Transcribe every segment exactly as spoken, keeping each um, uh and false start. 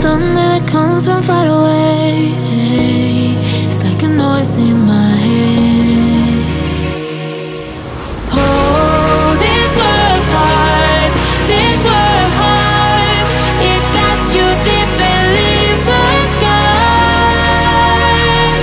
thunder that comes from far away. It's like a noise in my head. Oh, this world hides, this world hides. It cuts you deep and leaves the sky.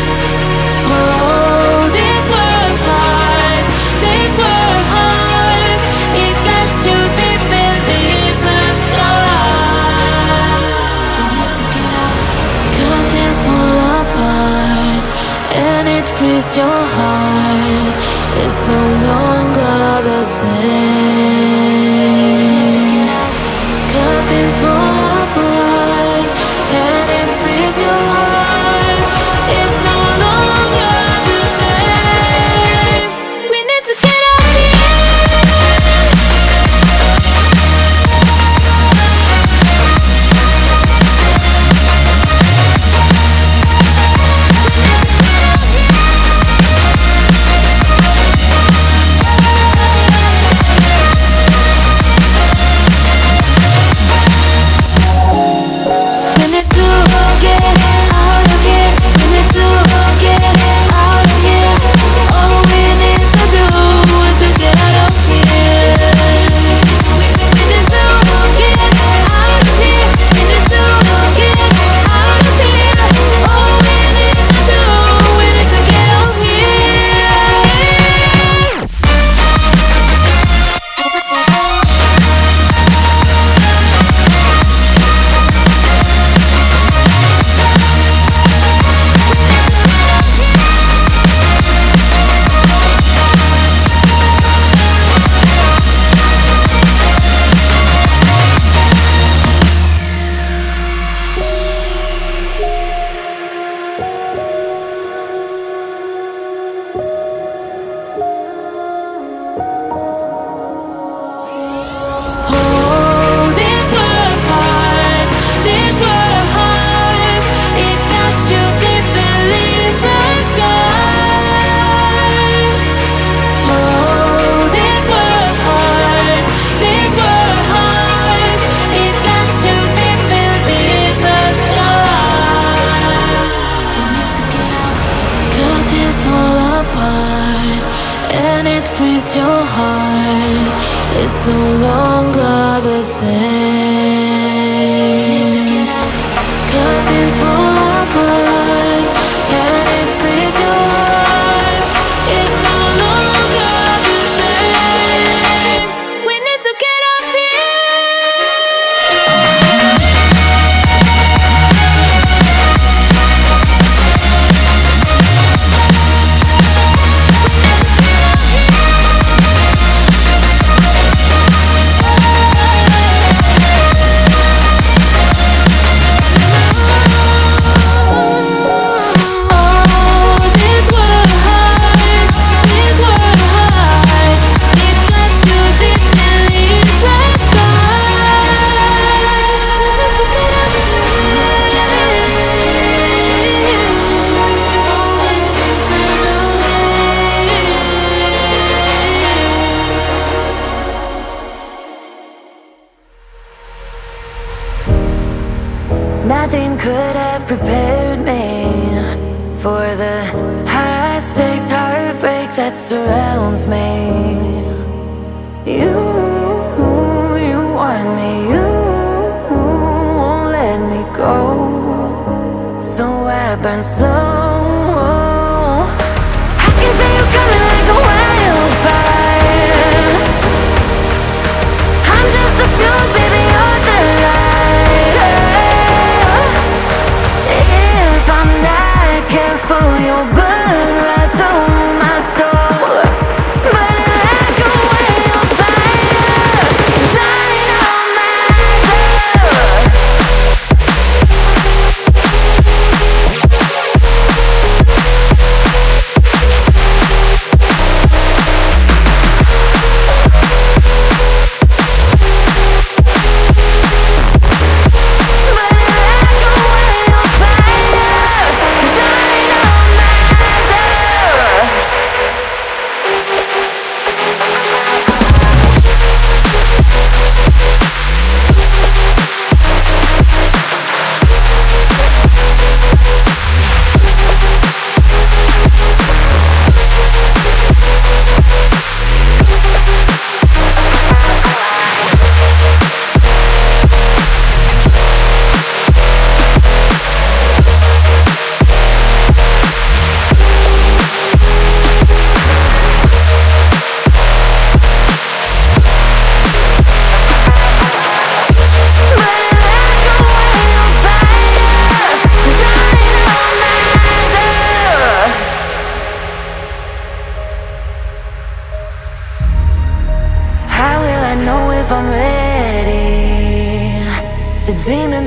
Oh, this world hides, this world hides. It cuts you deep and leaves the sky. We need to get out, 'cause things fall apart and it frees your heart. It's no longer the same. 'Cause things fall apart and it frees your heart. It's no longer the same. We need to get out your heart. It's no longer the same. 'Cause things fall apart and it frees your heart. It's no longer the same. We need to get out Nothing could have prepared me for the high stakes heartbreak that surrounds me. You, you want me, you won't let me go. So I burn so. I can see you coming like a wildfire. I'm just the fuel, baby, you're the light. If I'm not careful, you'll burn right through my soul. Burning like a wildfire, lighting on my soul.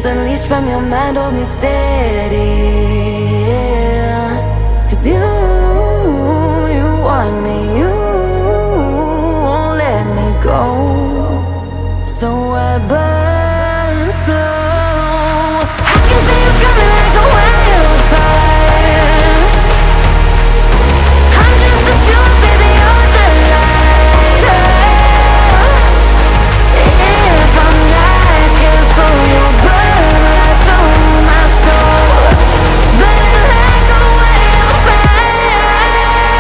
unleashed from your mind, hold me steady, yeah. 'Cause you, you want me, you won't let me go. So I burn slow. I can see you coming like a wildfire. I'm just a fuel, baby, you're the lighter. If I'm not careful, you'll burn right through my soul, burning like a wildfire.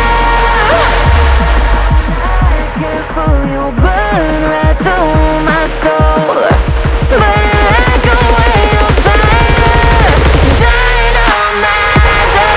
Not careful, you'll burn right through my soul, burning like a wildfire, dynamizer.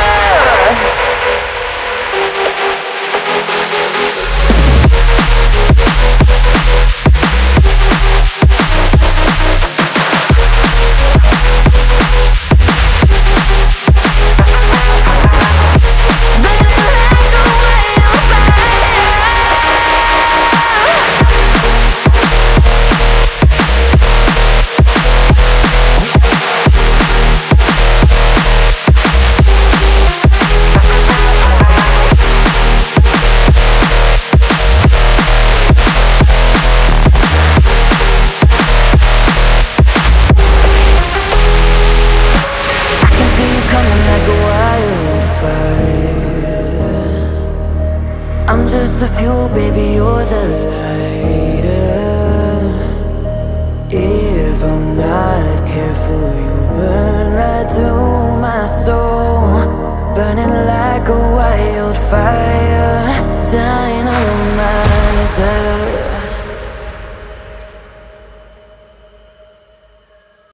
I'm just the fuel, baby, you're the lighter. If I'm not careful, you'll burn right through my soul, burning like a wildfire, dynamizer.